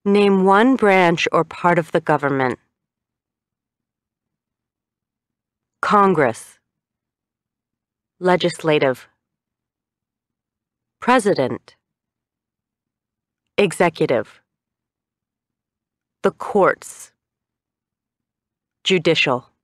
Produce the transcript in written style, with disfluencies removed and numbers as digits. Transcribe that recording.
Name one branch or part of the government. Congress. Legislative. President. Executive. The courts. Judicial.